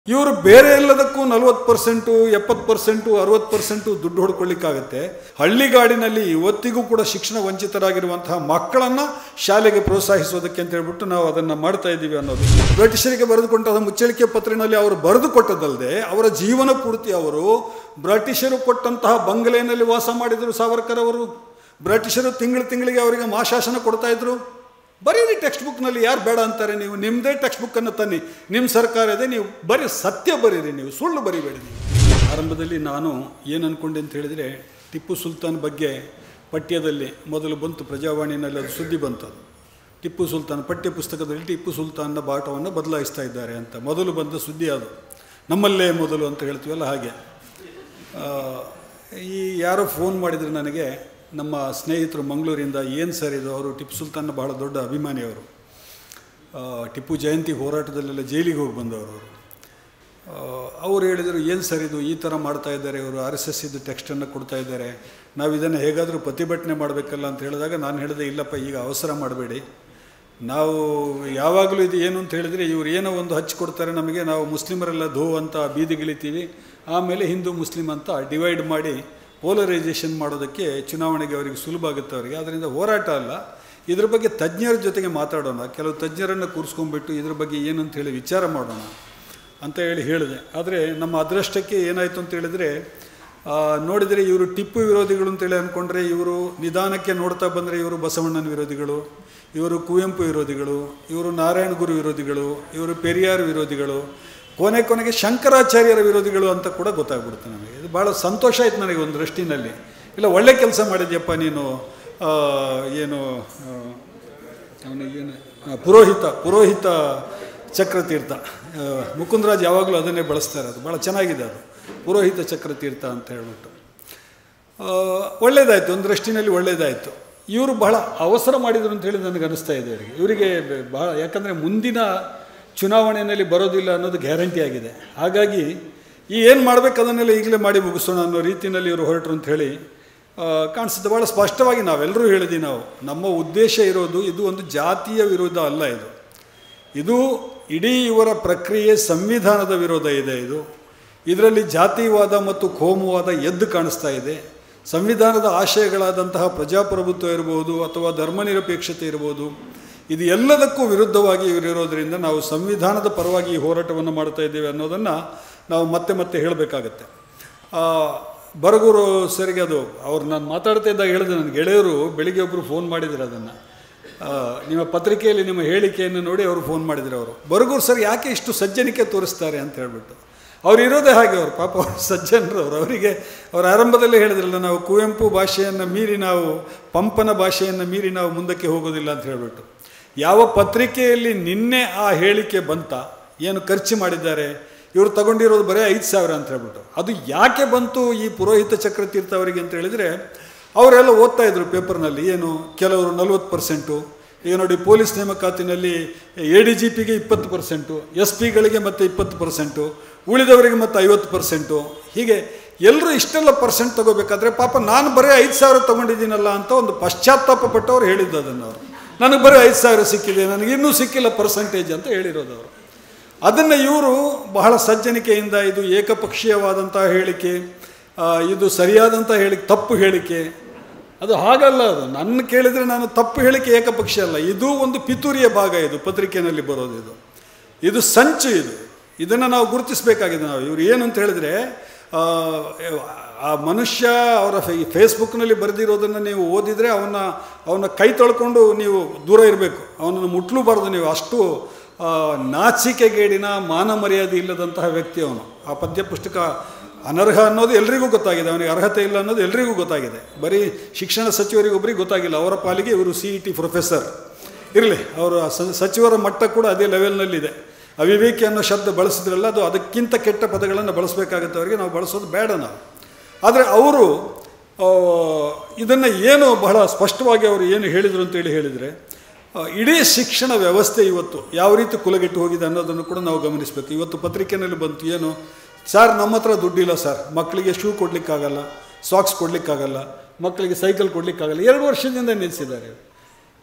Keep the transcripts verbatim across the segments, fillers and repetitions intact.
ಇವರು ಬೇರೆ ಎಲ್ಲದಕ್ಕೂ ನಲವತ್ತು ಪರ್ಸೆಂಟು ಎಪ್ಪತ್ತು ಪರ್ಸೆಂಟು ಅರವತ್ತು ಪರ್ಸೆಂಟು ದುಡ್ಡು ಹೊಡ್ಕೊಳ್ಳಿಕ್ಕಾಗತ್ತೆ. ಹಳ್ಳಿಗಾಡಿನಲ್ಲಿ ಇವತ್ತಿಗೂ ಕೂಡ ಶಿಕ್ಷಣ ವಂಚಿತರಾಗಿರುವಂತಹ ಮಕ್ಕಳನ್ನು ಶಾಲೆಗೆ ಪ್ರೋತ್ಸಾಹಿಸೋದಕ್ಕೆ ಅಂತ ಹೇಳ್ಬಿಟ್ಟು ನಾವು ಅದನ್ನು ಮಾಡ್ತಾ ಇದ್ದೀವಿ ಅನ್ನೋದು. ಬ್ರಿಟಿಷರಿಗೆ ಬರೆದುಕೊಂಡ ಮುಚ್ಚಳಿಕೆ ಪತ್ರಿನಲ್ಲಿ ಅವರು ಬರೆದು ಕೊಟ್ಟದಲ್ಲದೆ ಅವರ ಜೀವನ ಪೂರ್ತಿ ಅವರು ಬ್ರಿಟಿಷರು ಕೊಟ್ಟಂತಹ ಬಂಗಲೆಯಲ್ಲಿ ವಾಸ ಮಾಡಿದರು. ಸಾವರ್ಕರ್ ಅವರು ಬ್ರಿಟಿಷರು ತಿಂಗಳು ತಿಂಗಳಿಗೆ ಅವರಿಗೆ ಮಾಶಾಸನ ಕೊಡ್ತಾ ಇದ್ರು. ಬರೀರಿ ಟೆಕ್ಸ್ಟ್ ಬುಕ್ನಲ್ಲಿ, ಯಾರು ಬೇಡ ಅಂತಾರೆ? ನೀವು ನಿಮ್ಮದೇ ಟೆಕ್ಸ್ಟ್ ಬುಕ್ಕನ್ನು ತನ್ನಿ, ನಿಮ್ಮ ಸರ್ಕಾರ ಇದೆ, ನೀವು ಬರೀ ಸತ್ಯ ಬರೀರಿ, ನೀವು ಸುಳ್ಳು ಬರೀಬೇಡಿ. ನೀವು ಆರಂಭದಲ್ಲಿ ನಾನು ಏನು ಅಂದ್ಕೊಂಡೆ ಅಂತ ಹೇಳಿದರೆ, ಟಿಪ್ಪು ಸುಲ್ತಾನ್ ಬಗ್ಗೆ ಪಠ್ಯದಲ್ಲಿ ಮೊದಲು ಬಂತು, ಪ್ರಜಾವಾಣಿನಲ್ಲಿ ಅದು ಸುದ್ದಿ ಬಂತು. ಅದು ಟಿಪ್ಪು ಸುಲ್ತಾನ್ ಪಠ್ಯ ಪುಸ್ತಕದಲ್ಲಿ ಟಿಪ್ಪು ಸುಲ್ತಾನ್ನ ಬಾಟವನ್ನು ಬದಲಾಯಿಸ್ತಾ ಇದ್ದಾರೆ ಅಂತ ಮೊದಲು ಬಂದ ಸುದ್ದಿ. ಅದು ನಮ್ಮಲ್ಲೇ ಮೊದಲು ಅಂತ ಹೇಳ್ತೀವಲ್ಲ ಹಾಗೆ. ಈ ಯಾರೋ ಫೋನ್ ಮಾಡಿದರೆ ನನಗೆ, ನಮ್ಮ ಸ್ನೇಹಿತರು ಮಂಗಳೂರಿಂದ, ಏನು ಸರ್ ಇದು, ಅವರು ಟಿಪ್ಪು ಸುಲ್ತಾನ್ನ ಬಹಳ ದೊಡ್ಡ ಅಭಿಮಾನಿ. ಅವರು ಟಿಪ್ಪು ಜಯಂತಿ ಹೋರಾಟದಲ್ಲೆಲ್ಲ ಜೈಲಿಗೆ ಹೋಗಿ ಬಂದವರು. ಅವರು ಅವರು ಹೇಳಿದರು, ಏನು ಸರ್ ಇದು, ಈ ಥರ ಮಾಡ್ತಾ ಇದ್ದಾರೆ ಇವರು, ಆರ್ ಎಸ್ ಎಸ್ ಇದು ಟೆಕ್ಸ್ಟನ್ನು ಕೊಡ್ತಾ ಇದ್ದಾರೆ, ನಾವು ಇದನ್ನು ಹೇಗಾದರೂ ಪ್ರತಿಭಟನೆ ಮಾಡಬೇಕಲ್ಲ ಅಂತ ಹೇಳಿದಾಗ ನಾನು ಹೇಳಿದೆ, ಇಲ್ಲಪ್ಪ ಈಗ ಅವಸರ ಮಾಡಬೇಡಿ, ನಾವು ಯಾವಾಗಲೂ ಇದು ಏನು ಅಂತ ಹೇಳಿದರೆ ಇವರು ಏನೋ ಒಂದು ಹಚ್ಚಿಕೊಡ್ತಾರೆ ನಮಗೆ, ನಾವು ಮುಸ್ಲಿಮರೆಲ್ಲ ಧೋ ಅಂತ ಬೀದಿಗಿಳಿತೀವಿ, ಆಮೇಲೆ ಹಿಂದೂ ಮುಸ್ಲಿಂ ಅಂತ ಡಿವೈಡ್ ಮಾಡಿ ಪೋಲರೈಸೇಷನ್ ಮಾಡೋದಕ್ಕೆ ಚುನಾವಣೆಗೆ ಅವರಿಗೆ ಸುಲಭ ಆಗುತ್ತೆ ಅವರಿಗೆ. ಅದರಿಂದ ಹೋರಾಟ ಅಲ್ಲ, ಇದ್ರ ಬಗ್ಗೆ ತಜ್ಞರ ಜೊತೆಗೆ ಮಾತಾಡೋಣ, ಕೆಲವು ತಜ್ಞರನ್ನು ಕೂರಿಸ್ಕೊಂಡ್ಬಿಟ್ಟು ಇದ್ರ ಬಗ್ಗೆ ಏನು ಅಂತ ಹೇಳಿ ವಿಚಾರ ಮಾಡೋಣ ಅಂತ ಹೇಳಿ ಹೇಳಿದೆ. ಆದರೆ ನಮ್ಮ ಅದೃಷ್ಟಕ್ಕೆ ಏನಾಯಿತು ಅಂತ ಹೇಳಿದರೆ, ನೋಡಿದರೆ ಇವರು ಟಿಪ್ಪು ವಿರೋಧಿಗಳು ಅಂತೇಳಿ ಅಂದ್ಕೊಂಡ್ರೆ, ಇವರು ನಿಧಾನಕ್ಕೆ ನೋಡ್ತಾ ಬಂದರೆ ಇವರು ಬಸವಣ್ಣನ ವಿರೋಧಿಗಳು, ಇವರು ಕುವೆಂಪು ವಿರೋಧಿಗಳು, ಇವರು ನಾರಾಯಣ ಗುರು ವಿರೋಧಿಗಳು, ಇವರು ಪೆರಿಯಾರ್ ವಿರೋಧಿಗಳು, ಕೊನೆ ಕೊನೆಗೆ ಶಂಕರಾಚಾರ್ಯರ ವಿರೋಧಿಗಳು ಅಂತ ಕೂಡ ಗೊತ್ತಾಗ್ಬಿಡುತ್ತೆ ನಮಗೆ. ಇದು ಭಾಳ ಸಂತೋಷ ಆಯಿತು ನನಗೆ ಒಂದು ದೃಷ್ಟಿನಲ್ಲಿ. ಇಲ್ಲ, ಒಳ್ಳೆ ಕೆಲಸ ಮಾಡಿದ್ಯಪ್ಪ ನೀನು. ಏನು ಅವನಿಗೇನು ಪುರೋಹಿತ ಪುರೋಹಿತ ಚಕ್ರತೀರ್ಥ, ಮುಕುಂದರಾಜ್ ಯಾವಾಗಲೂ ಅದನ್ನೇ ಬಳಸ್ತಾರೆ, ಅದು ಭಾಳ ಚೆನ್ನಾಗಿದೆ ಅದು, ಪುರೋಹಿತ ಚಕ್ರತೀರ್ಥ ಅಂತ ಹೇಳ್ಬಿಟ್ಟು. ಒಳ್ಳೆಯದಾಯಿತು, ಒಂದು ದೃಷ್ಟಿನಲ್ಲಿ ಒಳ್ಳೆಯದಾಯಿತು. ಇವರು ಬಹಳ ಅವಸರ ಮಾಡಿದರು ಅಂತ ಹೇಳಿ ನನಗೆ ಅನ್ನಿಸ್ತಾ ಇದೆ ಅವರಿಗೆ. ಇವರಿಗೆ ಭಾಳ, ಯಾಕಂದರೆ ಮುಂದಿನ ಚುನಾವಣೆಯಲ್ಲಿ ಬರೋದಿಲ್ಲ ಅನ್ನೋದು ಗ್ಯಾರಂಟಿ ಆಗಿದೆ. ಹಾಗಾಗಿ ಈ ಏನು ಮಾಡಬೇಕು ಅದನ್ನೆಲ್ಲ ಈಗಲೇ ಮಾಡಿ ಮುಗಿಸೋಣ ಅನ್ನೋ ರೀತಿಯಲ್ಲಿ ಇವರು ಹೊರಟರು ಅಂತ ಹೇಳಿ ಕಾಣಿಸುತ್ತೆ. ಭಾಳ ಸ್ಪಷ್ಟವಾಗಿ ನಾವೆಲ್ಲರೂ ಹೇಳಿದ್ದೀವಿ, ನಾವು ನಮ್ಮ ಉದ್ದೇಶ ಇರೋದು ಇದು ಒಂದು ಜಾತಿಯ ವಿರೋಧ ಅಲ್ಲ, ಇದು ಇದು ಇಡೀ ಇವರ ಪ್ರಕ್ರಿಯೆ ಸಂವಿಧಾನದ ವಿರೋಧ ಇದೆ. ಇದು ಇದರಲ್ಲಿ ಜಾತಿವಾದ ಮತ್ತು ಕೋಮುವಾದ ಎದ್ದು ಕಾಣಿಸ್ತಾ ಇದೆ. ಸಂವಿಧಾನದ ಆಶಯಗಳಾದಂತಹ ಪ್ರಜಾಪ್ರಭುತ್ವ ಇರ್ಬೋದು ಅಥವಾ ಧರ್ಮನಿರಪೇಕ್ಷತೆ ಇರ್ಬೋದು, ಇದು ಎಲ್ಲದಕ್ಕೂ ವಿರುದ್ಧವಾಗಿ ಇವರಿರೋದರಿಂದ ನಾವು ಸಂವಿಧಾನದ ಪರವಾಗಿ ಈ ಹೋರಾಟವನ್ನು ಮಾಡ್ತಾ ಇದ್ದೇವೆ ಅನ್ನೋದನ್ನು ನಾವು ಮತ್ತೆ ಮತ್ತೆ ಹೇಳಬೇಕಾಗತ್ತೆ. ಬರಗೂರು ಸರಿಗೆ ಅದು ಅವ್ರು ನಾನು ಮಾತಾಡ್ತಾ ಇದ್ದಾಗ ಹೇಳಿದೆ, ನನ್ನ ಗೆಳೆಯರು ಬೆಳಿಗ್ಗೆ ಒಬ್ಬರು ಫೋನ್ ಮಾಡಿದ್ರು, ಅದನ್ನು ನಿಮ್ಮ ಪತ್ರಿಕೆಯಲ್ಲಿ ನಿಮ್ಮ ಹೇಳಿಕೆಯನ್ನು ನೋಡಿ ಅವರು ಫೋನ್ ಮಾಡಿದ್ರು. ಅವರು ಬರಗೂರು ಸರ್ ಯಾಕೆ ಇಷ್ಟು ಸಜ್ಜನಿಕೆ ತೋರಿಸ್ತಾರೆ ಅಂತ ಹೇಳ್ಬಿಟ್ಟು, ಅವ್ರು ಇರೋದೇ ಹಾಗೆ, ಅವರು ಪಾಪ ಅವರು ಸಜ್ಜನರು. ಅವರು ಅವರಿಗೆ ಅವರು ಆರಂಭದಲ್ಲೇ ಹೇಳಿದ್ರಲ್ಲ, ನಾವು ಕುವೆಂಪು ಭಾಷೆಯನ್ನು ಮೀರಿ, ನಾವು ಪಂಪನ ಭಾಷೆಯನ್ನು ಮೀರಿ ನಾವು ಮುಂದಕ್ಕೆ ಹೋಗೋದಿಲ್ಲ ಅಂತ ಹೇಳ್ಬಿಟ್ಟು. ಯಾವ ಪತ್ರಿಕೆಯಲ್ಲಿ ನಿನ್ನೆ ಆ ಹೇಳಿಕೆ ಬಂತ, ಏನು ಖರ್ಚು ಮಾಡಿದ್ದಾರೆ ಇವರು ತಗೊಂಡಿರೋದು ಬರೀ ಐದು ಸಾವಿರ ಅಂತ ಹೇಳ್ಬಿಟ್ಟು, ಅದು ಯಾಕೆ ಬಂತು ಈ ಪುರೋಹಿತ ಚಕ್ರತೀರ್ಥ ಅವರಿಗೆ ಅಂತ ಹೇಳಿದರೆ, ಅವರೆಲ್ಲ ಓದ್ತಾ ಇದ್ರು ಪೇಪರ್ನಲ್ಲಿ, ಏನು ಕೆಲವರು ನಲ್ವತ್ತು ಪರ್ಸೆಂಟು, ಈಗ ನೋಡಿ ಪೊಲೀಸ್ ನೇಮಕಾತಿನಲ್ಲಿ ಎ ಡಿ ಜಿ ಪಿಗೆ ಇಪ್ಪತ್ತು ಪರ್ಸೆಂಟು, ಎಸ್ ಪಿಗಳಿಗೆ ಮತ್ತು ಇಪ್ಪತ್ತು ಪರ್ಸೆಂಟು, ಉಳಿದವರಿಗೆ ಮತ್ತು ಐವತ್ತು ಪರ್ಸೆಂಟು, ಹೀಗೆ ಎಲ್ಲರೂ ಇಷ್ಟೆಲ್ಲ ಪರ್ಸೆಂಟ್ ತೊಗೋಬೇಕಾದ್ರೆ ಪಾಪ ನಾನು ಬರೀ ಐದು ಸಾವಿರ ತೊಗೊಂಡಿದ್ದೀನಲ್ಲ ಅಂತ ಒಂದು ಪಶ್ಚಾತ್ತಾಪ ಪಟ್ಟವ್ರು ಹೇಳಿದ್ದು ಅದನ್ನು. ಅವರು ನನಗೆ ಬರೀ ಐದು ಸಾವಿರ ಸಿಕ್ಕಿದೆ, ನನಗೆ ಇನ್ನೂ ಸಿಕ್ಕಿಲ್ಲ ಪರ್ಸೆಂಟೇಜ್ ಅಂತ ಹೇಳಿರೋದು ಅವರು. ಅದನ್ನು ಇವರು ಬಹಳ ಸಜ್ಜನಿಕೆಯಿಂದ, ಇದು ಏಕಪಕ್ಷೀಯವಾದಂಥ ಹೇಳಿಕೆ, ಇದು ಸರಿಯಾದಂಥ ಹೇಳಿಕೆ, ತಪ್ಪು ಹೇಳಿಕೆ, ಅದು ಹಾಗಲ್ಲ. ಅದು ನನ್ನ ಕೇಳಿದರೆ ನಾನು ತಪ್ಪು ಹೇಳಿಕೆ ಏಕಪಕ್ಷೀಯ ಅಲ್ಲ, ಇದು ಒಂದು ಪಿತೂರಿಯ ಭಾಗ, ಇದು ಪತ್ರಿಕೆಯಲ್ಲಿ ಬರೋದು, ಇದು ಇದು ಸಂಚು, ಇದು ಇದನ್ನು ನಾವು ಗುರುತಿಸಬೇಕಾಗಿದೆ ನಾವು. ಇವರು ಏನು ಅಂತ ಹೇಳಿದರೆ, ಆ ಮನುಷ್ಯ ಅವರ ಫೇಸ್ಬುಕ್ನಲ್ಲಿ ಬರೆದಿರೋದನ್ನು ನೀವು ಓದಿದರೆ ಅವನ್ನ ಅವನ್ನ ಕೈ ತೊಳ್ಕೊಂಡು ನೀವು ದೂರ ಇರಬೇಕು, ಅವನನ್ನು ಮುಟ್ಲೂಬಾರ್ದು ನೀವು. ಅಷ್ಟು ನಾಚಿಕೆಗೇಡಿನ, ಮಾನ ಮರ್ಯಾದೆ ಇಲ್ಲದಂತಹ ವ್ಯಕ್ತಿ ಅವನು. ಆ ಪದ್ಯ ಪುಸ್ತಕ ಅನರ್ಹ ಅನ್ನೋದು ಎಲ್ರಿಗೂ ಗೊತ್ತಾಗಿದೆ, ಅವನಿಗೆ ಅರ್ಹತೆ ಇಲ್ಲ ಅನ್ನೋದು ಎಲ್ರಿಗೂ ಗೊತ್ತಾಗಿದೆ. ಬರೀ ಶಿಕ್ಷಣ ಸಚಿವರಿಗೊಬ್ಬರಿಗೆ ಗೊತ್ತಾಗಿಲ್ಲ, ಅವರ ಪಾಲಿಗೆ ಇವರು ಸಿ ಇ ಟಿ ಪ್ರೊಫೆಸರ್ ಇರಲಿ, ಅವರ ಸಚಿವರ ಮಟ್ಟ ಕೂಡ ಅದೇ ಲೆವೆಲ್ನಲ್ಲಿದೆ. ಅವಿವೇಕಿ ಅನ್ನೋ ಶಬ್ದ ಬಳಸಿದ್ರಲ್ಲ, ಅದು ಅದಕ್ಕಿಂತ ಕೆಟ್ಟ ಪದಗಳನ್ನು ಬಳಸಬೇಕಾಗುತ್ತೆ ಅವರಿಗೆ, ನಾವು ಬಳಸೋದು ಬೇಡ ನಾವು. ಆದರೆ ಅವರು ಇದನ್ನು ಏನು ಬಹಳ ಸ್ಪಷ್ಟವಾಗಿ ಅವರು ಏನು ಹೇಳಿದರು ಅಂತೇಳಿ ಹೇಳಿದರೆ, ಇಡೀ ಶಿಕ್ಷಣ ವ್ಯವಸ್ಥೆ ಇವತ್ತು ಯಾವ ರೀತಿ ಕುಲಗೆಟ್ಟು ಹೋಗಿದೆ ಅನ್ನೋದನ್ನು ಕೂಡ ನಾವು ಗಮನಿಸಬೇಕು. ಇವತ್ತು ಪತ್ರಿಕೆಯಲ್ಲಿ ಬಂತು, ಏನು ಸರ್ ನಮ್ಮ ಹತ್ರ ದುಡ್ಡಿಲ್ಲ ಸರ್, ಮಕ್ಕಳಿಗೆ ಶೂ ಕೊಡಲಿಕ್ಕಾಗಲ್ಲ, ಸಾಕ್ಸ್ ಕೊಡಲಿಕ್ಕಾಗಲ್ಲ, ಮಕ್ಕಳಿಗೆ ಸೈಕಲ್ ಕೊಡಲಿಕ್ಕಾಗಲ್ಲ, ಎರಡು ವರ್ಷದಿಂದ ನಿಲ್ಲಿಸಿದ್ದಾರೆ.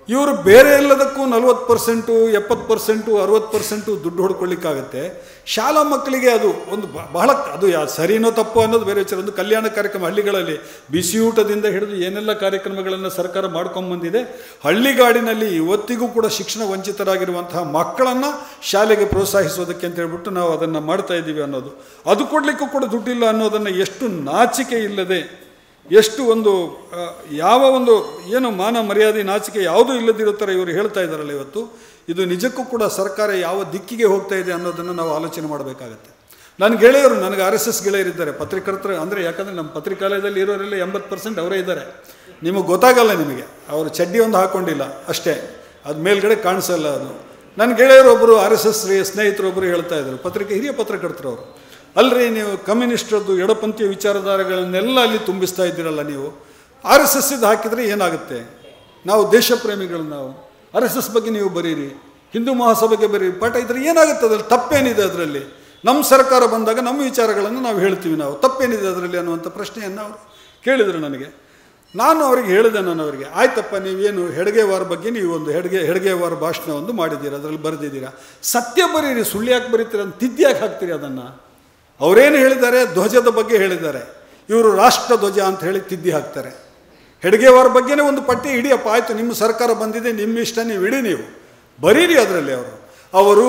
ಇವರು ಬೇರೆ ಎಲ್ಲದಕ್ಕೂ ನಲ್ವತ್ತು ಪರ್ಸೆಂಟು ಎಪ್ಪತ್ತು ಪರ್ಸೆಂಟು ಅರುವತ್ತು ಪರ್ಸೆಂಟು ದುಡ್ಡು ಹೊಡ್ಕೊಳ್ಳಿಕ್ಕಾಗತ್ತೆ. ಶಾಲಾ ಮಕ್ಕಳಿಗೆ ಅದು ಒಂದು ಬಹಳ ಅದು ಯಾ ಸರಿನೋ ತಪ್ಪು ಅನ್ನೋದು ಬೇರೆ ವಿಚಾರ. ಒಂದು ಕಲ್ಯಾಣ ಕಾರ್ಯಕ್ರಮ ಹಳ್ಳಿಗಳಲ್ಲಿ ಬಿಸಿಯೂಟದಿಂದ ಹಿಡಿದು ಏನೆಲ್ಲ ಕಾರ್ಯಕ್ರಮಗಳನ್ನು ಸರ್ಕಾರ ಮಾಡ್ಕೊಂಬಂದಿದೆ. ಹಳ್ಳಿಗಾಡಿನಲ್ಲಿ ಇವತ್ತಿಗೂ ಕೂಡ ಶಿಕ್ಷಣ ವಂಚಿತರಾಗಿರುವಂತಹ ಮಕ್ಕಳನ್ನು ಶಾಲೆಗೆ ಪ್ರೋತ್ಸಾಹಿಸೋದಕ್ಕೆ ಅಂತ ಹೇಳ್ಬಿಟ್ಟು ನಾವು ಅದನ್ನು ಮಾಡ್ತಾ ಇದ್ದೀವಿ ಅನ್ನೋದು. ಅದು ಕೊಡಲಿಕ್ಕೂ ಕೂಡ ದುಡ್ಡಿಲ್ಲ ಅನ್ನೋದನ್ನು ಎಷ್ಟು ನಾಚಿಕೆ ಇಲ್ಲದೆ, ಎಷ್ಟು ಒಂದು ಯಾವ ಒಂದು ಏನು ಮಾನ ಮರ್ಯಾದೆ ನಾಚಿಕೆ ಯಾವುದೂ ಇಲ್ಲದಿರೋ ಥರ ಇವರು ಹೇಳ್ತಾ ಇದ್ದಾರಲ್ಲ ಇವತ್ತು. ಇದು ನಿಜಕ್ಕೂ ಕೂಡ ಸರ್ಕಾರ ಯಾವ ದಿಕ್ಕಿಗೆ ಹೋಗ್ತಾ ಇದೆ ಅನ್ನೋದನ್ನು ನಾವು ಆಲೋಚನೆ ಮಾಡಬೇಕಾಗತ್ತೆ. ನನ್ನ ಗೆಳೆಯರು, ನನಗೆ ಆರ್ ಎಸ್ ಎಸ್ ಗೆಳೆಯರಿದ್ದಾರೆ, ಪತ್ರಿಕರ್ತರು ಅಂದರೆ, ಯಾಕಂದರೆ ನಮ್ಮ ಪತ್ರಿಕಾಲಯದಲ್ಲಿ ಇರೋರೆಲ್ಲ ಎಂಬತ್ತು ಪರ್ಸೆಂಟ್ ಅವರೇ ಇದ್ದಾರೆ. ನಿಮಗೆ ಗೊತ್ತಾಗಲ್ಲ, ನಿಮಗೆ ಅವರು ಚಡ್ಡಿ ಒಂದು ಹಾಕ್ಕೊಂಡಿಲ್ಲ ಅಷ್ಟೇ, ಅದು ಮೇಲ್ಗಡೆ ಕಾಣಿಸಲ್ಲ ಅದು. ನನ್ನ ಗೆಳೆಯರೊಬ್ಬರು ಆರ್ ಎಸ್ ಎಸ್ ಸ್ನೇಹಿತರೊಬ್ಬರು ಹೇಳ್ತಾ ಇದ್ದರು, ಪತ್ರಿಕೆ ಹಿರಿಯ ಪತ್ರಕರ್ತರು ಅವರು, ಅಲ್ರಿ ನೀವು ಕಮ್ಯುನಿಸ್ಟ್ರದ್ದು ಎಡಪಂಥೀಯ ವಿಚಾರಧಾರೆಗಳನ್ನೆಲ್ಲ ಅಲ್ಲಿ ತುಂಬಿಸ್ತಾ ಇದ್ದೀರಲ್ಲ, ನೀವು ಆರ್ ಎಸ್ ಎಸ್ ಇದು ಹಾಕಿದರೆ ಏನಾಗುತ್ತೆ? ನಾವು ದೇಶ ಪ್ರೇಮಿಗಳು, ನಾವು ಆರ್ ಎಸ್ ಎಸ್ ಬಗ್ಗೆ ನೀವು ಬರೀರಿ, ಹಿಂದೂ ಮಹಾಸಭೆಗೆ ಬರೀರಿ, ಪಾಠ ಇದ್ರೆ ಏನಾಗುತ್ತೆ? ಅದರಲ್ಲಿ ತಪ್ಪೇನಿದೆ? ಅದರಲ್ಲಿ ನಮ್ಮ ಸರ್ಕಾರ ಬಂದಾಗ ನಮ್ಮ ವಿಚಾರಗಳನ್ನು ನಾವು ಹೇಳ್ತೀವಿ, ನಾವು ತಪ್ಪೇನಿದೆ ಅದರಲ್ಲಿ ಅನ್ನುವಂಥ ಪ್ರಶ್ನೆಯನ್ನು ಅವರು ಕೇಳಿದರು ನನಗೆ. ನಾನು ಅವರಿಗೆ ಹೇಳಿದೆ, ನಾನು ಅವರಿಗೆ, ಆಯ್ತಪ್ಪ ನೀವೇನು ಹೆಡ್ಗೇವಾರ ಬಗ್ಗೆ ನೀವು ಒಂದು ಹೆಡ್ಗೆ ಹೆಡ್ಗೇವಾರ ಭಾಷಣ ಒಂದು ಮಾಡಿದ್ದೀರ, ಅದರಲ್ಲಿ ಬರೆದಿದ್ದೀರಾ, ಸತ್ಯ ಬರೀರಿ, ಸುಳ್ಳು ಯಾಕೆ ಬರೀತೀರ ಅಂತ ತಿದ್ದಿ ಯಾಕೆ ಹಾಕ್ತೀರಿ ಅದನ್ನು? ಅವರೇನು ಹೇಳಿದ್ದಾರೆ? ಧ್ವಜದ ಬಗ್ಗೆ ಹೇಳಿದ್ದಾರೆ, ಇವರು ರಾಷ್ಟ್ರ ಧ್ವಜ ಅಂತ ಹೇಳಿ ತಿದ್ದಿ ಹಾಕ್ತಾರೆ. ಹೆಡ್ಗೇವಾರ ಬಗ್ಗೆನೇ ಒಂದು ಪಟ್ಟಿ ಹಿಡಿಯಪ್ಪ, ಆಯಿತು ನಿಮ್ಮ ಸರ್ಕಾರ ಬಂದಿದೆ, ನಿಮ್ಮ ಇಷ್ಟ, ನೀವು ಇಡಿ, ನೀವು ಬರೀರಿ ಅದರಲ್ಲಿ. ಅವರು ಅವರು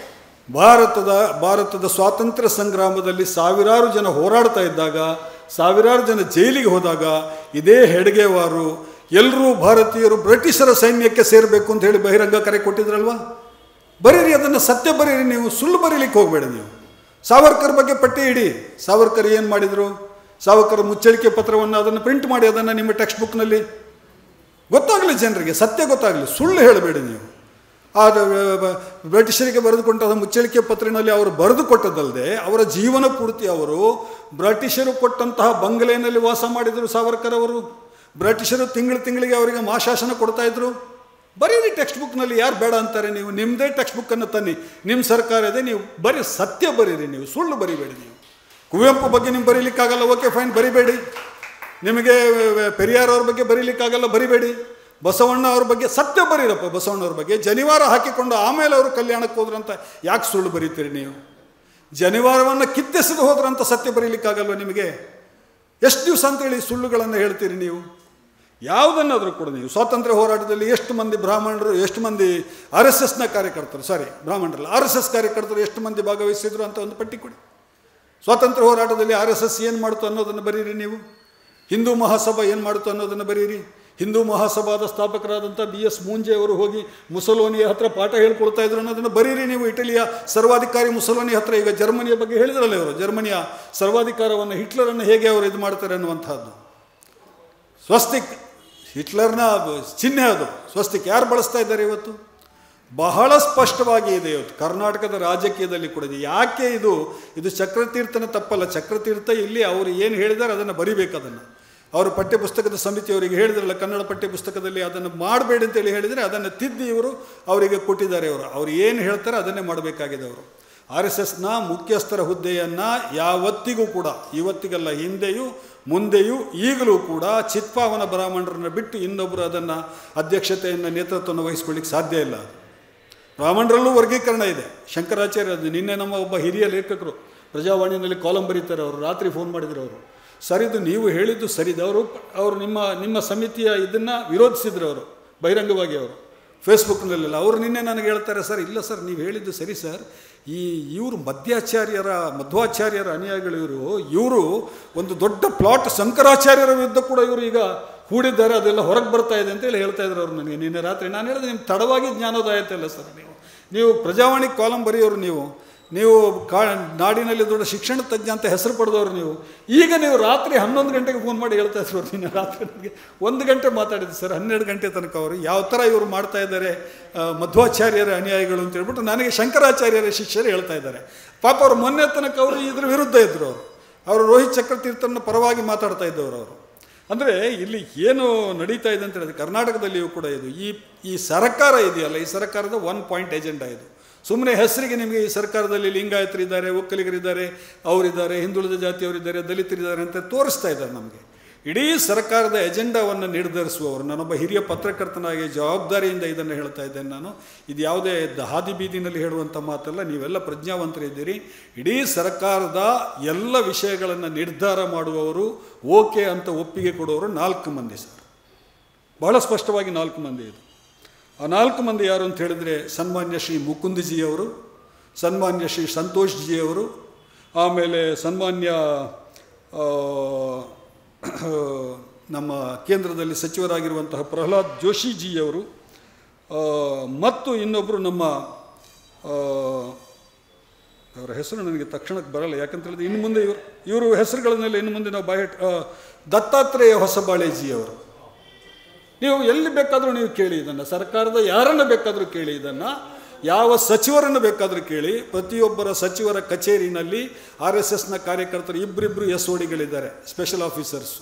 ಭಾರತದ ಭಾರತದ ಸ್ವಾತಂತ್ರ್ಯ ಸಂಗ್ರಾಮದಲ್ಲಿ ಸಾವಿರಾರು ಜನ ಹೋರಾಡ್ತಾ ಇದ್ದಾಗ, ಸಾವಿರಾರು ಜನ ಜೈಲಿಗೆ ಹೋದಾಗ ಇದೇ ಹೆಡ್ಗೇವಾರು ಎಲ್ಲರೂ ಭಾರತೀಯರು ಬ್ರಿಟಿಷರ ಸೈನ್ಯಕ್ಕೆ ಸೇರಬೇಕು ಅಂತ ಹೇಳಿ ಬಹಿರಂಗ ಕರೆ ಕೊಟ್ಟಿದ್ರಲ್ವ? ಬರೀರಿ ಅದನ್ನು, ಸತ್ಯ ಬರೀರಿ, ನೀವು ಸುಳ್ಳು ಬರೀಲಿಕ್ಕೆ ಹೋಗಬೇಡ. ನೀವು ಸಾವರ್ಕರ್ ಬಗ್ಗೆ ಪಟ್ಟಿ ಇಡಿ. ಸಾವರ್ಕರ್ ಏನು ಮಾಡಿದರು? ಸಾವರ್ಕರ್ ಮುಚ್ಚಳಿಕೆ ಪತ್ರವನ್ನು ಅದನ್ನು ಪ್ರಿಂಟ್ ಮಾಡಿ ಅದನ್ನು ನಿಮ್ಮ ಟೆಕ್ಸ್ಟ್ ಬುಕ್ನಲ್ಲಿ ಗೊತ್ತಾಗಲಿ, ಜನರಿಗೆ ಸತ್ಯ ಗೊತ್ತಾಗಲಿ, ಸುಳ್ಳು ಹೇಳಬೇಡಿ ನೀವು. ಆದ ಬ್ರಿಟಿಷರಿಗೆ ಬರೆದುಕೊಂಡ ಮುಚ್ಚಳಿಕೆ ಪತ್ರಿನಲ್ಲಿ ಅವರು ಬರೆದು ಕೊಟ್ಟದ್ದಲ್ಲದೆ ಅವರ ಜೀವನ ಪೂರ್ತಿ ಅವರು ಬ್ರಿಟಿಷರು ಕೊಟ್ಟಂತಹ ಬಂಗಲೆಯಲ್ಲಿ ವಾಸ ಮಾಡಿದರು ಸಾವರ್ಕರ್ ಅವರು. ಬ್ರಿಟಿಷರು ತಿಂಗಳು ತಿಂಗಳಿಗೆ ಅವರಿಗೆ ಮಾಶಾಸನ ಕೊಡ್ತಾಯಿದ್ರು. ಬರೀರಿ ಟೆಕ್ಸ್ಟ್ ಬುಕ್ನಲ್ಲಿ, ಯಾರು ಬೇಡ ಅಂತಾರೆ? ನೀವು ನಿಮ್ಮದೇ ಟೆಕ್ಸ್ಟ್ ಬುಕ್ಕನ್ನು ತನ್ನಿ, ನಿಮ್ಮ ಸರ್ಕಾರ ಇದೆ, ನೀವು ಬರೀ ಸತ್ಯ ಬರೀರಿ, ನೀವು ಸುಳ್ಳು ಬರಿಬೇಡಿ. ನೀವು ಕುವೆಂಪು ಬಗ್ಗೆ ನಿಮ್ಗೆ ಬರೀಲಿಕ್ಕಾಗಲ್ಲ, ಓಕೆ ಫೈನ್, ಬರಿಬೇಡಿ. ನಿಮಗೆ ಪೆರಿಯಾರ್ ಅವ್ರ ಬಗ್ಗೆ ಬರೀಲಿಕ್ಕಾಗಲ್ಲ, ಬರಿಬೇಡಿ. ಬಸವಣ್ಣ ಅವ್ರ ಬಗ್ಗೆ ಸತ್ಯ ಬರೀರಪ್ಪ. ಬಸವಣ್ಣವ್ರ ಬಗ್ಗೆ ಜನಿವಾರ ಹಾಕಿಕೊಂಡು ಆಮೇಲೆ ಅವರು ಕಲ್ಯಾಣಕ್ಕೆ ಹೋದ್ರಂತ ಯಾಕೆ ಸುಳ್ಳು ಬರೀತೀರಿ ನೀವು? ಜನಿವಾರವನ್ನು ಕಿತ್ತೆಸೆದು ಹೋದ್ರಂತ ಸತ್ಯ ಬರೀಲಿಕ್ಕಾಗಲ್ವ ನಿಮಗೆ? ಎಷ್ಟು ದಿವಸ ಅಂತೇಳಿ ಸುಳ್ಳುಗಳನ್ನು ಹೇಳ್ತೀರಿ ನೀವು? ಯಾವುದನ್ನಾದರೂ ಕೂಡ ನೀವು ಸ್ವಾತಂತ್ರ್ಯ ಹೋರಾಟದಲ್ಲಿ ಎಷ್ಟು ಮಂದಿ ಬ್ರಾಹ್ಮಣರು, ಎಷ್ಟು ಮಂದಿ ಆರ್ ಎಸ್ ಎಸ್ನ ಕಾರ್ಯಕರ್ತರು, ಸಾರಿ ಬ್ರಾಹ್ಮಣರಲ್ಲ ಆರ್ ಎಸ್ ಎಸ್ ಕಾರ್ಯಕರ್ತರು ಎಷ್ಟು ಮಂದಿ ಭಾಗವಹಿಸಿದ್ರು ಅಂತ ಒಂದು ಪಟ್ಟಿ ಕೊಡಿ. ಸ್ವಾತಂತ್ರ್ಯ ಹೋರಾಟದಲ್ಲಿ ಆರ್ ಎಸ್ ಎಸ್ ಏನು ಮಾಡ್ತು ಅನ್ನೋದನ್ನು ಬರೀರಿ. ನೀವು ಹಿಂದೂ ಮಹಾಸಭಾ ಏನು ಮಾಡ್ತು ಅನ್ನೋದನ್ನು ಬರೀರಿ. ಹಿಂದೂ ಮಹಾಸಭಾದ ಸ್ಥಾಪಕರಾದಂಥ ಬಿ ಎಸ್ ಮೂಂಜೆ ಅವರು ಹೋಗಿ ಮುಸೋಲಿನಿಯ ಹತ್ರ ಪಾಠ ಹೇಳ್ಕೊಳ್ತಾ ಇದ್ರು ಅನ್ನೋದನ್ನು ಬರೀರಿ. ನೀವು ಇಟಲಿಯ ಸರ್ವಾಧಿಕಾರಿ ಮುಸೋಲಿನಿ ಹತ್ರ, ಈಗ ಜರ್ಮನಿಯ ಬಗ್ಗೆ ಹೇಳಿದ್ರಲ್ಲ ಇವರು, ಜರ್ಮನಿಯ ಸರ್ವಾಧಿಕಾರವನ್ನು ಹಿಟ್ಲರನ್ನು ಹೇಗೆ ಅವರು ಇದು ಮಾಡ್ತಾರೆ ಅನ್ನುವಂಥದ್ದು. ಸ್ವಸ್ತಿಕ್ ಹಿಟ್ಲರ್ನ ಚಿಹ್ನೆ ಅದು. ಸ್ವಸ್ತಿಕ್ ಯಾರು ಬಳಸ್ತಾ ಇದ್ದಾರೆ ಇವತ್ತು? ಬಹಳ ಸ್ಪಷ್ಟವಾಗಿ ಇದೆ ಇವತ್ತು ಕರ್ನಾಟಕದ ರಾಜಕೀಯದಲ್ಲಿ ಕೂಡ ಇದೆ. ಯಾಕೆ ಇದು ಇದು ಚಕ್ರತೀರ್ಥನ ತಪ್ಪಲ್ಲ. ಚಕ್ರತೀರ್ಥ ಇಲ್ಲಿ ಅವರು ಏನು ಹೇಳಿದ್ದಾರೆ ಅದನ್ನು ಬರಿಬೇಕು. ಅದನ್ನು ಅವರು ಪಠ್ಯಪುಸ್ತಕದ ಸಮಿತಿಯವರಿಗೆ ಹೇಳಿದ್ರಲ್ಲ, ಕನ್ನಡ ಪಠ್ಯಪುಸ್ತಕದಲ್ಲಿ ಅದನ್ನು ಮಾಡಬೇಡಿ ಅಂತೇಳಿ ಹೇಳಿದರೆ ಅದನ್ನು ತಿದ್ದಿ ಇವರು ಅವರಿಗೆ ಕೊಟ್ಟಿದ್ದಾರೆ. ಅವರು ಅವ್ರು ಏನು ಹೇಳ್ತಾರೆ ಅದನ್ನೇ ಮಾಡಬೇಕಾಗಿದೆ. ಅವರು ಆರ್ ಎಸ್ ಎಸ್ನ ಮುಖ್ಯಸ್ಥರ ಹುದ್ದೆಯನ್ನು ಯಾವತ್ತಿಗೂ ಕೂಡ, ಇವತ್ತಿಗಲ್ಲ ಹಿಂದೆಯೂ ಮುಂದೆಯೂ ಈಗಲೂ ಕೂಡ ಚಿತ್ಪಾವನ ಬ್ರಾಹ್ಮಣರನ್ನು ಬಿಟ್ಟು ಇನ್ನೊಬ್ಬರು ಅದನ್ನು ಅಧ್ಯಕ್ಷತೆಯನ್ನು ನೇತೃತ್ವವನ್ನು ವಹಿಸ್ಕೊಳ್ಳಿಕ್ಕೆ ಸಾಧ್ಯ ಇಲ್ಲ. ಬ್ರಾಹ್ಮಣರಲ್ಲೂ ವರ್ಗೀಕರಣ ಇದೆ. ಶಂಕರಾಚಾರ್ಯ, ನಿನ್ನೆ ನಮ್ಮ ಒಬ್ಬ ಹಿರಿಯ ಲೇಖಕರು ಪ್ರಜಾವಾಣಿಯಲ್ಲಿ ಕಾಲಂ ಬರೀತಾರೆ, ಅವರು ರಾತ್ರಿ ಫೋನ್ ಮಾಡಿದ್ರು. ಅವರು ಸರಿದು ನೀವು ಹೇಳಿದ್ದು ಸರಿದು. ಅವರು ಅವರು ನಿಮ್ಮ ನಿಮ್ಮ ಸಮಿತಿಯ ಇದನ್ನು ವಿರೋಧಿಸಿದ್ರು ಅವರು ಬಹಿರಂಗವಾಗಿ. ಅವರು ಫೇಸ್ಬುಕ್ನಲ್ಲೆಲ್ಲ ಅವರು ನಿನ್ನೆ ನನಗೆ ಹೇಳ್ತಾರೆ, ಸರ್ ಇಲ್ಲ ಸರ್ ನೀವು ಹೇಳಿದ್ದು ಸರಿ ಸರ್, ಈ ಇವರು ಮಧ್ವಾಚಾರ್ಯರ ಮಧ್ವಾಚಾರ್ಯರ ಅನುಯಾಯಿಗಳು ಇವರು ಇವರು ಒಂದು ದೊಡ್ಡ ಪ್ಲಾಟ್ ಶಂಕರಾಚಾರ್ಯರ ವಿರುದ್ಧ ಕೂಡ ಇವರು ಈಗ ಹೂಡಿದ್ದಾರೆ, ಅದೆಲ್ಲ ಹೊರಗೆ ಬರ್ತಾ ಇದೆ ಅಂತೇಳಿ ಹೇಳ್ತಾ ಇದ್ರು ಅವರು ನನಗೆ ನಿನ್ನೆ ರಾತ್ರಿ. ನಾನು ಹೇಳಿದೆ, ನಿಮ್ಮ ತಡವಾಗಿ ಜ್ಞಾನೋದಯ ಆಯ್ತಲ್ಲ ಸರ್, ನೀವು ನೀವು ಪ್ರಜಾವಾಣಿ ಕಾಲಂ ಬರೆಯೋರು, ನೀವು ನೀವು ಕಾ ನಾಡಿನಲ್ಲಿ ದೊಡ್ಡ ಶಿಕ್ಷಣ ತಜ್ಞ ಅಂತ ಹೆಸರು ಪಡೆದವರು ನೀವು. ಈಗ ನೀವು ರಾತ್ರಿ ಹನ್ನೊಂದು ಗಂಟೆಗೆ ಫೋನ್ ಮಾಡಿ ಹೇಳ್ತಾ ಇದ್ರು. ನಿನ್ನೆ ರಾತ್ರಿ ನನಗೆ ಒಂದು ಗಂಟೆ ಮಾತಾಡಿದ್ದು ಸರ್, ಹನ್ನೆರಡು ಗಂಟೆ ತನಕ ಅವರು ಯಾವ ಥರ ಇವರು ಮಾಡ್ತಾ ಇದ್ದಾರೆ ಮಧ್ವಾಚಾರ್ಯರ ಅನುಯಾಯಿಗಳು ಅಂತ ಹೇಳ್ಬಿಟ್ಟು ನನಗೆ ಶಂಕರಾಚಾರ್ಯರ ಶಿಷ್ಯರು ಹೇಳ್ತಾ ಇದ್ದಾರೆ. ಪಾಪ ಅವರು ಮೊನ್ನೆ ತನಕ ಅವರು ಇದ್ರ ವಿರುದ್ಧ ಇದ್ದರು. ಅವರು ಅವರು ರೋಹಿತ್ ಚಕ್ರತೀರ್ಥನ ಪರವಾಗಿ ಮಾತಾಡ್ತಾ ಇದ್ದವರು ಅವರು. ಅಂದರೆ ಇಲ್ಲಿ ಏನು ನಡೀತಾ ಇದೆ ಅಂತ ಹೇಳಿದ್ರೆ ಕರ್ನಾಟಕದಲ್ಲಿಯೂ ಕೂಡ ಇದು ಈ ಈ ಸರ್ಕಾರ ಇದೆಯಲ್ಲ, ಈ ಸರ್ಕಾರದ ಒನ್ ಪಾಯಿಂಟ್ ಎಜೆಂಡಾ ಇದು. ಸುಮ್ಮನೆ ಹೆಸರಿಗೆ ನಿಮಗೆ ಈ ಸರ್ಕಾರದಲ್ಲಿ ಲಿಂಗಾಯತರಿದ್ದಾರೆ, ಒಕ್ಕಲಿಗರಿದ್ದಾರೆ, ಅವರಿದ್ದಾರೆ, ಹಿಂದುಳಿದ ಜಾತಿಯವರಿದ್ದಾರೆ, ದಲಿತರಿದ್ದಾರೆ ಅಂತ ತೋರಿಸ್ತಾ ಇದ್ದಾರೆ ನಮಗೆ. ಇಡೀ ಸರ್ಕಾರದ ಎಜೆಂಡಾವನ್ನು ನಿರ್ಧರಿಸುವವರು. ನಾನೊಬ್ಬ ಹಿರಿಯ ಪತ್ರಕರ್ತನಾಗಿ ಜವಾಬ್ದಾರಿಯಿಂದ ಇದನ್ನು ಹೇಳ್ತಾ ಇದ್ದೇನೆ. ನಾನು ಇದು ಯಾವುದೇ ಹಾದಿ ಬೀದಿನಲ್ಲಿ ಹೇಳುವಂಥ ಮಾತಲ್ಲ, ನೀವೆಲ್ಲ ಪ್ರಜ್ಞಾವಂತರಿದ್ದೀರಿ. ಇಡೀ ಸರ್ಕಾರದ ಎಲ್ಲ ವಿಷಯಗಳನ್ನು ನಿರ್ಧಾರ ಮಾಡುವವರು, ಓಕೆ ಅಂತ ಒಪ್ಪಿಗೆ ಕೊಡುವವರು ನಾಲ್ಕು ಮಂದಿ ಸರ್, ಬಹಳ ಸ್ಪಷ್ಟವಾಗಿ ನಾಲ್ಕು ಮಂದಿ. ಇದು ಆ ನಾಲ್ಕು ಮಂದಿ ಯಾರು ಅಂತ ಹೇಳಿದರೆ ಸನ್ಮಾನ್ಯ ಶ್ರೀ ಮುಕುಂದ್ಜಿಯವರು, ಸನ್ಮಾನ್ಯ ಶ್ರೀ ಸಂತೋಷ್ಜಿಯವರು, ಆಮೇಲೆ ಸನ್ಮಾನ್ಯ ನಮ್ಮ ಕೇಂದ್ರದಲ್ಲಿ ಸಚಿವರಾಗಿರುವಂತಹ ಪ್ರಹ್ಲಾದ್ ಜೋಶಿಜಿಯವರು, ಮತ್ತು ಇನ್ನೊಬ್ಬರು ನಮ್ಮ ಅವರ ಹೆಸರು ನನಗೆ ತಕ್ಷಣಕ್ಕೆ ಬರಲ್ಲ, ಯಾಕಂತ ಹೇಳಿದ್ರೆ ಇನ್ನು ಮುಂದೆ ಇವರು ಇವರು ಹೆಸರುಗಳನ್ನೆಲ್ಲ ಇನ್ನು ಮುಂದೆ ನಾವು ಬಾಯ್ ದತ್ತಾತ್ರೇಯ ಹೊಸಬಾಳೆಜಿಯವರು. ನೀವು ಎಲ್ಲಿ ಬೇಕಾದರೂ ನೀವು ಕೇಳಿ ಇದನ್ನು, ಸರ್ಕಾರದ ಯಾರನ್ನು ಬೇಕಾದರೂ ಕೇಳಿ ಇದನ್ನು, ಯಾವ ಸಚಿವರನ್ನು ಬೇಕಾದರೂ ಕೇಳಿ. ಪ್ರತಿಯೊಬ್ಬರ ಸಚಿವರ ಕಚೇರಿನಲ್ಲಿ ಆರ್ ಎಸ್ ಎಸ್ನ ಕಾರ್ಯಕರ್ತರು ಇಬ್ಬರಿಬ್ಬರು ಎಸ್ ಓಡಿಗಳಿದ್ದಾರೆ, ಸ್ಪೆಷಲ್ ಆಫೀಸರ್ಸು.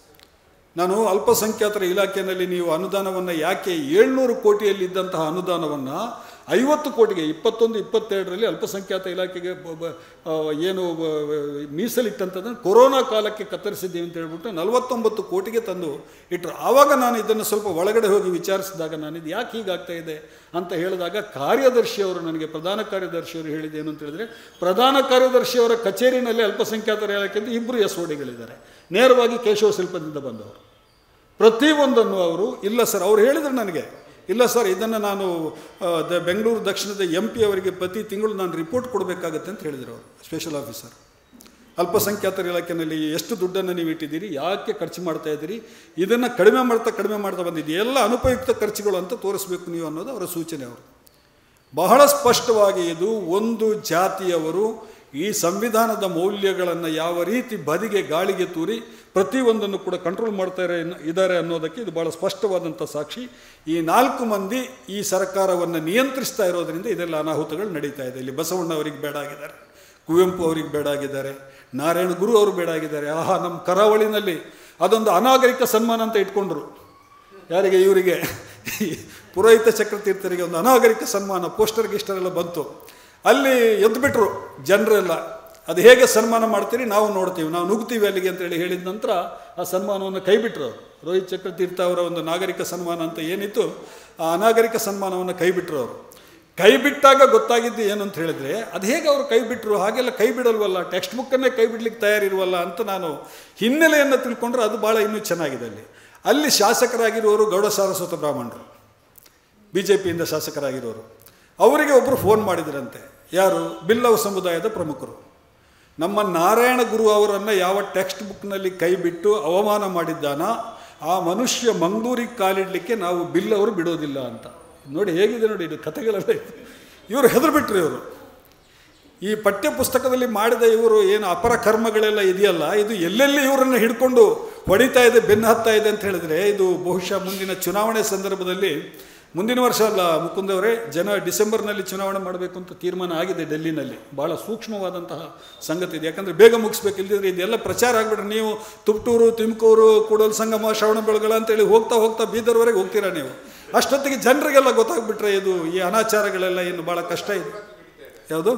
ನಾನು ಅಲ್ಪಸಂಖ್ಯಾತರ ಇಲಾಖೆಯಲ್ಲಿ ನೀವು ಅನುದಾನವನ್ನು ಯಾಕೆ ಏಳ್ನೂರು ಕೋಟಿಯಲ್ಲಿದ್ದಂತಹ ಅನುದಾನವನ್ನು ಐವತ್ತು ಕೋಟಿಗೆ ಇಪ್ಪತ್ತೊಂದು ಇಪ್ಪತ್ತೆರಡರಲ್ಲಿ ಅಲ್ಪಸಂಖ್ಯಾತ ಇಲಾಖೆಗೆ ಏನು ಮೀಸಲಿಟ್ಟಂಥದ್ದನ್ನು ಕೊರೋನಾ ಕಾಲಕ್ಕೆ ಕತ್ತರಿಸಿದ್ದೀವಿ ಅಂತ ಹೇಳ್ಬಿಟ್ಟು ನಲವತ್ತೊಂಬತ್ತು ಕೋಟಿಗೆ ತಂದು ಇಟ್ಟರು. ಆವಾಗ ನಾನು ಇದನ್ನು ಸ್ವಲ್ಪ ಒಳಗಡೆ ಹೋಗಿ ವಿಚಾರಿಸಿದಾಗ ನಾನು ಇದು ಯಾಕೆ ಹೀಗಾಗ್ತಾ ಇದೆ ಅಂತ ಹೇಳಿದಾಗ ಕಾರ್ಯದರ್ಶಿಯವರು ನನಗೆ ಪ್ರಧಾನ ಕಾರ್ಯದರ್ಶಿಯವರು ಹೇಳಿದ್ದೇನು ಅಂತ ಹೇಳಿದ್ರೆ, ಪ್ರಧಾನ ಕಾರ್ಯದರ್ಶಿಯವರ ಕಚೇರಿನಲ್ಲಿ ಅಲ್ಪಸಂಖ್ಯಾತರ ಇಲಾಖೆಯಿಂದ ಇಬ್ಬರು ಎಸ್ ಓಡಿಗಳಿದ್ದಾರೆ, ನೇರವಾಗಿ ಕೇಶವ ಶಿಲ್ಪದಿಂದ ಬಂದವರು. ಪ್ರತಿಯೊಂದನ್ನು ಅವರು ಇಲ್ಲ ಸರ್, ಅವ್ರು ಹೇಳಿದ್ರು ನನಗೆ, ಇಲ್ಲ ಸರ್ ಇದನ್ನು ನಾನು ದ ಬೆಂಗಳೂರು ದಕ್ಷಿಣದ ಎಂ ಪಿ ಅವರಿಗೆ ಪ್ರತಿ ತಿಂಗಳು ನಾನು ರಿಪೋರ್ಟ್ ಕೊಡಬೇಕಾಗತ್ತೆ ಅಂತ ಹೇಳಿದರು ಅವರು, ಸ್ಪೆಷಲ್ ಆಫೀಸರ್. ಅಲ್ಪಸಂಖ್ಯಾತರ ಇಲಾಖೆಯಲ್ಲಿ ಎಷ್ಟು ದುಡ್ಡನ್ನು ನೀವು ಇಟ್ಟಿದ್ದೀರಿ, ಯಾಕೆ ಖರ್ಚು ಮಾಡ್ತಾ ಇದ್ದೀರಿ, ಇದನ್ನು ಕಡಿಮೆ ಮಾಡ್ತಾ ಕಡಿಮೆ ಮಾಡ್ತಾ ಬಂದಿದ್ದೀವಿ, ಎಲ್ಲ ಅನುಪಯುಕ್ತ ಖರ್ಚುಗಳು ಅಂತ ತೋರಿಸ್ಬೇಕು ನೀವು ಅನ್ನೋದು ಅವರ ಸೂಚನೆ. ಅವರು ಬಹಳ ಸ್ಪಷ್ಟವಾಗಿ ಇದು ಒಂದು ಜಾತಿಯವರು ಈ ಸಂವಿಧಾನದ ಮೌಲ್ಯಗಳನ್ನು ಯಾವ ರೀತಿ ಬದಿಗೆ ಗಾಳಿಗೆ ತೂರಿ ಪ್ರತಿಯೊಂದನ್ನು ಕೂಡ ಕಂಟ್ರೋಲ್ ಮಾಡ್ತಾರೆ ಇದ್ದಾರೆ ಅನ್ನೋದಕ್ಕೆ ಇದು ಭಾಳ ಸ್ಪಷ್ಟವಾದಂಥ ಸಾಕ್ಷಿ. ಈ ನಾಲ್ಕು ಮಂದಿ ಈ ಸರ್ಕಾರವನ್ನು ನಿಯಂತ್ರಿಸ್ತಾ ಇರೋದರಿಂದ ಇದೆಲ್ಲ ಅನಾಹುತಗಳು ನಡೀತಾ ಇದೆ. ಇಲ್ಲಿ ಬಸವಣ್ಣ ಅವರಿಗೆ ಬೇಡ ಆಗಿದ್ದಾರೆ, ಕುವೆಂಪು ಅವರಿಗೆ ಬೇಡ ಆಗಿದ್ದಾರೆ, ನಾರಾಯಣ ಗುರು ಅವರು ಬೇಡ ಆಗಿದ್ದಾರೆ. ಆಹಾ, ನಮ್ಮ ಕರಾವಳಿನಲ್ಲಿ ಅದೊಂದು ಅನಾಗರಿಕ ಸನ್ಮಾನ ಅಂತ ಇಟ್ಕೊಂಡ್ರು. ಯಾರಿಗೆ? ಇವರಿಗೆ ಪುರೋಹಿತ ಚಕ್ರತೀರ್ಥರಿಗೆ ಒಂದು ಅನಾಗರಿಕ ಸನ್ಮಾನ, ಪೋಸ್ಟರ್ ಗಿಸ್ಟರ್ ಎಲ್ಲ ಬಂತು. ಅಲ್ಲಿ ಎದ್ದುಬಿಟ್ರು ಜನರೆಲ್ಲ, ಅದು ಹೇಗೆ ಸನ್ಮಾನ ಮಾಡ್ತೀರಿ ನಾವು ನೋಡ್ತೀವಿ, ನಾವು ನುಗ್ತೀವಿ ಅಲ್ಲಿಗೆ ಅಂತೇಳಿ ಹೇಳಿದ ನಂತರ ಆ ಸನ್ಮಾನವನ್ನು ಕೈಬಿಟ್ರು ಅವರು. ರೋಹಿತ್ ಚಕ್ರತೀರ್ಥ ಅವರ ಒಂದು ನಾಗರಿಕ ಸನ್ಮಾನ ಅಂತ ಏನಿತ್ತು, ಆ ಅನಾಗರಿಕ ಸನ್ಮಾನವನ್ನು ಕೈಬಿಟ್ರು ಅವರು. ಕೈ ಬಿಟ್ಟಾಗ ಗೊತ್ತಾಗಿದ್ದು ಏನು ಅಂತ ಹೇಳಿದ್ರೆ, ಅದು ಹೇಗೆ ಅವರು ಕೈ ಬಿಟ್ಟರು, ಹಾಗೆಲ್ಲ ಕೈ ಬಿಡಲ್ವಲ್ಲ, ಟೆಕ್ಸ್ಟ್ ಬುಕ್ಕನ್ನೇ ಕೈ ಬಿಡ್ಲಿಕ್ಕೆ ತಯಾರಿರುವಲ್ಲ ಅಂತ ನಾನು ಹಿನ್ನೆಲೆಯನ್ನು ತಿಳ್ಕೊಂಡ್ರೆ ಅದು ಭಾಳ ಇನ್ನೂ ಚೆನ್ನಾಗಿದೆ. ಅಲ್ಲಿ ಅಲ್ಲಿ ಶಾಸಕರಾಗಿರುವವರು ಗೌಡ ಸಾರಸ್ವತ ಬ್ರಾಹ್ಮಣರು, ಬಿ ಜೆ ಪಿಯಿಂದ ಶಾಸಕರಾಗಿರೋರು. ಅವರಿಗೆ ಒಬ್ಬರು ಫೋನ್ ಮಾಡಿದ್ರಂತೆ, ಯಾರು? ಬಿಲ್ಲವ ಸಮುದಾಯದ ಪ್ರಮುಖರು. ನಮ್ಮ ನಾರಾಯಣ ಗುರು ಅವರನ್ನು ಯಾವ ಟೆಕ್ಸ್ಟ್ ಬುಕ್ನಲ್ಲಿ ಕೈ ಬಿಟ್ಟು ಅವಮಾನ ಮಾಡಿದ್ದಾನ ಆ ಮನುಷ್ಯ ಮಂಗಳೂರಿಗೆ ಕಾಲಿಡಲಿಕ್ಕೆ ನಾವು ಬಿಲ್ಲವರು ಬಿಡೋದಿಲ್ಲ ಅಂತ. ನೋಡಿ ಹೇಗಿದೆ ನೋಡಿ, ಇದು ಕಥೆಗಳೆಲ್ಲ. ಇವರು ಹೆದರು ಬಿಟ್ಟರು. ಇವರು ಈ ಪಠ್ಯ ಪುಸ್ತಕದಲ್ಲಿ ಮಾಡಿದ ಇವರು ಏನು ಅಪರ ಕರ್ಮಗಳೆಲ್ಲ ಇದೆಯಲ್ಲ, ಇದು ಎಲ್ಲೆಲ್ಲಿ ಇವರನ್ನು ಹಿಡ್ಕೊಂಡು ಹೊಡಿತಾ ಇದೆ, ಬೆನ್ನು ಹತ್ತಾ ಇದೆ ಅಂತ ಹೇಳಿದ್ರೆ, ಇದು ಬಹುಶಃ ಮುಂದಿನ ಚುನಾವಣೆ ಸಂದರ್ಭದಲ್ಲಿ, ಮುಂದಿನ ವರ್ಷ ಅಲ್ಲ ಮುಕುಂದವರೇ, ಜನ ಡಿಸೆಂಬರ್ನಲ್ಲಿ ಚುನಾವಣೆ ಮಾಡಬೇಕು ಅಂತ ತೀರ್ಮಾನ ಆಗಿದೆ ಡೆಲ್ಲಿನಲ್ಲಿ. ಭಾಳ ಸೂಕ್ಷ್ಮವಾದಂತಹ ಸಂಗತಿ ಇದೆ, ಯಾಕಂದರೆ ಬೇಗ ಮುಗಿಸ್ಬೇಕು, ಇಲ್ಲದಿದ್ರೆ ಇದೆಲ್ಲ ಪ್ರಚಾರ ಆಗಿಬಿಟ್ರೆ ನೀವು ತುಮಟೂರು, ತುಮಕೂರು, ಕೂಡಲ ಸಂಗಮ, ಶ್ರವಣ ಬೆಳಗೊಳ ಅಂತೇಳಿ ಹೋಗ್ತಾ ಹೋಗ್ತಾ ಬೀದರ್ವರೆಗೆ ಹೋಗ್ತೀರಾ ನೀವು. ಅಷ್ಟೊತ್ತಿಗೆ ಜನರಿಗೆಲ್ಲ ಗೊತ್ತಾಗ್ಬಿಟ್ರೆ ಇದು ಈ ಅನಾಚಾರಗಳೆಲ್ಲ ಏನು ಭಾಳ ಕಷ್ಟ ಇದೆ. ಯಾವುದು?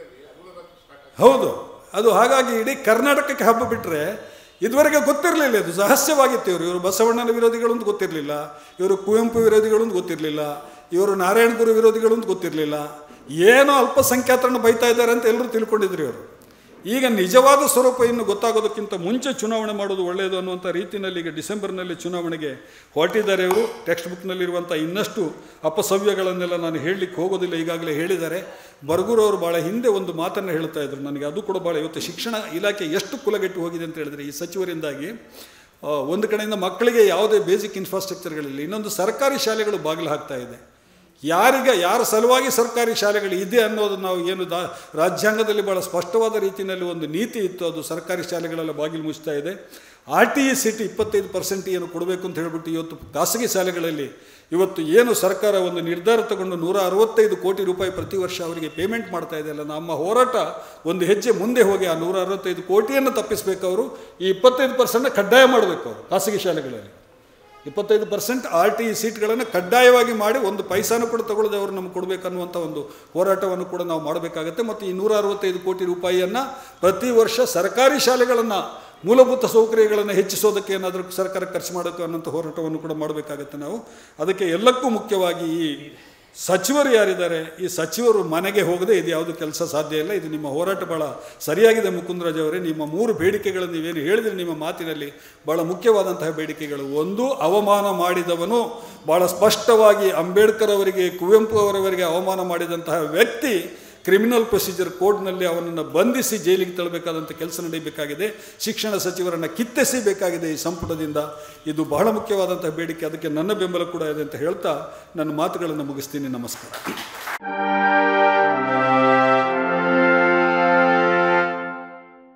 ಹೌದು, ಅದು ಹಾಗಾಗಿ ಇಡೀ ಕರ್ನಾಟಕಕ್ಕೆ ಹಬ್ಬ ಬಿಟ್ಟರೆ ಇದುವರೆಗೆ ಗೊತ್ತಿರಲಿಲ್ಲ, ಇದು ರಹಸ್ಯವಾಗಿತ್ತು. ಇವರು ಇವರು ಬಸವಣ್ಣನ ವಿರೋಧಿಗಳು ಅಂತ ಗೊತ್ತಿರಲಿಲ್ಲ, ಇವರು ಕುವೆಂಪು ವಿರೋಧಿಗಳು ಅಂತ ಗೊತ್ತಿರಲಿಲ್ಲ, ಇವರು ನಾರಾಯಣ ಗುರು ವಿರೋಧಿಗಳು ಅಂತ ಗೊತ್ತಿರಲಿಲ್ಲ. ಏನೋ ಅಲ್ಪಸಂಖ್ಯಾತರನ್ನು ಬೈತಾ ಇದ್ದಾರೆ ಅಂತ ಎಲ್ಲರೂ ತಿಳ್ಕೊಂಡಿದ್ರು ಇವರು. ಈಗ ನಿಜವಾದ ಸ್ವರೂಪ ಇನ್ನು ಗೊತ್ತಾಗೋದಕ್ಕಿಂತ ಮುಂಚೆ ಚುನಾವಣೆ ಮಾಡೋದು ಒಳ್ಳೆಯದು ಅನ್ನುವಂಥ ರೀತಿಯಲ್ಲಿ ಈಗ ಡಿಸೆಂಬರ್ನಲ್ಲಿ ಚುನಾವಣೆಗೆ ಹೊರಟಿದ್ದಾರೆ ಇವರು. ಟೆಕ್ಸ್ಟ್ ಬುಕ್ನಲ್ಲಿರುವಂಥ ಇನ್ನಷ್ಟು ಅಪಸವ್ಯಗಳನ್ನೆಲ್ಲ ನಾನು ಹೇಳಲಿಕ್ಕೆ ಹೋಗೋದಿಲ್ಲ, ಈಗಾಗಲೇ ಹೇಳಿದ್ದಾರೆ. ಬರಗೂರು ಅವರು ಭಾಳ ಹಿಂದೆ ಒಂದು ಮಾತನ್ನು ಹೇಳ್ತಾ ಇದ್ರು ನನಗೆ, ಅದು ಕೂಡ ಭಾಳ ಇವತ್ತು ಶಿಕ್ಷಣ ಇಲಾಖೆ ಎಷ್ಟು ಕುಲಗೆಟ್ಟು ಹೋಗಿದೆ ಅಂತ ಹೇಳಿದ್ರೆ ಈ ಸಚಿವರಿಂದಾಗಿ. ಒಂದು ಕಡೆಯಿಂದ ಮಕ್ಕಳಿಗೆ ಯಾವುದೇ ಬೇಸಿಕ್ ಇನ್ಫ್ರಾಸ್ಟ್ರಕ್ಚರ್ಗಳಿಲ್ಲ, ಇನ್ನೊಂದು ಸರ್ಕಾರಿ ಶಾಲೆಗಳು ಬಾಗಿಲು ಹಾಕ್ತಾ ಇದೆ. ಯಾರಿಗೆ ಯಾರ ಸಲುವಾಗಿ ಸರ್ಕಾರಿ ಶಾಲೆಗಳು ಇದೆ ಅನ್ನೋದು ನಾವು ಏನು ದಾ ರಾಜ್ಯಾಂಗದಲ್ಲಿ ಭಾಳ ಸ್ಪಷ್ಟವಾದ ರೀತಿಯಲ್ಲಿ ಒಂದು ನೀತಿ ಇತ್ತು, ಅದು ಸರ್ಕಾರಿ ಶಾಲೆಗಳೆಲ್ಲ ಬಾಗಿಲು ಮುಚ್ತಾ ಇದೆ. R T E C T ಇಪ್ಪತ್ತೈದು ಪರ್ಸೆಂಟ್ ಏನು ಕೊಡಬೇಕು ಅಂತ ಹೇಳ್ಬಿಟ್ಟು ಇವತ್ತು ಖಾಸಗಿ ಶಾಲೆಗಳಲ್ಲಿ ಇವತ್ತು ಏನು ಸರ್ಕಾರ ಒಂದು ನಿರ್ಧಾರ ತಗೊಂಡು ನೂರ ಅರವತ್ತೈದು ಕೋಟಿ ರೂಪಾಯಿ ಪ್ರತಿ ವರ್ಷ ಅವರಿಗೆ ಪೇಮೆಂಟ್ ಮಾಡ್ತಾ ಇದೆಯಲ್ಲ, ನಮ್ಮ ಹೋರಾಟ ಒಂದು ಹೆಜ್ಜೆ ಮುಂದೆ ಹೋಗಿ ಆ ನೂರ ಅರವತ್ತೈದು ಕೋಟಿಯನ್ನು ತಪ್ಪಿಸಬೇಕು. ಅವರು ಈ ಇಪ್ಪತ್ತೈದು ಪರ್ಸೆಂಟ್ ಕಡ್ಡಾಯ ಮಾಡಬೇಕು ಅವರು ಖಾಸಗಿ ಶಾಲೆಗಳಲ್ಲಿ. ಇಪ್ಪತ್ತೈದು ಪರ್ಸೆಂಟ್ ಆರ್ ಟಿ ಇ ಸೀಟ್ಗಳನ್ನು ಕಡ್ಡಾಯವಾಗಿ ಮಾಡಿ ಒಂದು ಪೈಸಾನು ಕೂಡ ತಗೊಳ್ಳದೆ ಅವರು ನಮ್ಗೆ ಕೊಡಬೇಕನ್ನುವಂಥ ಒಂದು ಹೋರಾಟವನ್ನು ಕೂಡ ನಾವು ಮಾಡಬೇಕಾಗತ್ತೆ. ಮತ್ತು ಈ ನೂರ ಅರವತ್ತೈದು ಕೋಟಿ ರೂಪಾಯಿಯನ್ನು ಪ್ರತಿ ವರ್ಷ ಸರ್ಕಾರಿ ಶಾಲೆಗಳನ್ನು ಮೂಲಭೂತ ಸೌಕರ್ಯಗಳನ್ನು ಹೆಚ್ಚಿಸೋದಕ್ಕೆ ಏನಾದರೂ ಸರ್ಕಾರ ಖರ್ಚು ಮಾಡೋಕ್ಕೆ ಅನ್ನೋಂಥ ಹೋರಾಟವನ್ನು ಕೂಡ ಮಾಡಬೇಕಾಗತ್ತೆ ನಾವು. ಅದಕ್ಕೆ ಎಲ್ಲಕ್ಕೂ ಮುಖ್ಯವಾಗಿ ಈ ಸಚಿವರು ಯಾರಿದ್ದಾರೆ, ಈ ಸಚಿವರು ಮನೆಗೆ ಹೋಗದೆ ಇದು ಯಾವುದು ಕೆಲಸ ಸಾಧ್ಯ ಇಲ್ಲ. ಇದು ನಿಮ್ಮ ಹೋರಾಟ ಭಾಳ ಸರಿಯಾಗಿದೆ ಮುಕುಂದರಾಜ್ ಅವರೇ. ನಿಮ್ಮ ಮೂರು ಬೇಡಿಕೆಗಳನ್ನು ನೀವೇನು ಹೇಳಿದರೆ ನಿಮ್ಮ ಮಾತಿನಲ್ಲಿ ಭಾಳ ಮುಖ್ಯವಾದಂತಹ ಬೇಡಿಕೆಗಳು. ಒಂದು, ಅವಮಾನ ಮಾಡಿದವನು ಭಾಳ ಸ್ಪಷ್ಟವಾಗಿ ಅಂಬೇಡ್ಕರ್ ಅವರಿಗೆ, ಕುವೆಂಪು ಅವರವರಿಗೆ ಅವಮಾನ ಮಾಡಿದಂತಹ ವ್ಯಕ್ತಿ ಕ್ರಿಮಿನಲ್ ಪ್ರೊಸೀಜರ್ ಕೋಡ್ನಲ್ಲಿ ಅವನನ್ನು ಬಂಧಿಸಿ ಜೈಲಿಗೆ ತಳ್ಳಬೇಕಾದಂಥ ಕೆಲಸ ನಡೀಬೇಕಾಗಿದೆ. ಶಿಕ್ಷಣ ಸಚಿವರನ್ನು ಕಿತ್ತೆಸಿಬೇಕಾಗಿದೆ ಈ ಸಂಪುಟದಿಂದ. ಇದು ಬಹಳ ಮುಖ್ಯವಾದಂಥ ಬೇಡಿಕೆ. ಅದಕ್ಕೆ ನನ್ನ ಬೆಂಬಲ ಕೂಡ ಇದೆ ಅಂತ ಹೇಳ್ತಾ ನನ್ನ ಮಾತುಗಳನ್ನು ಮುಗಿಸ್ತೀನಿ. ನಮಸ್ಕಾರ.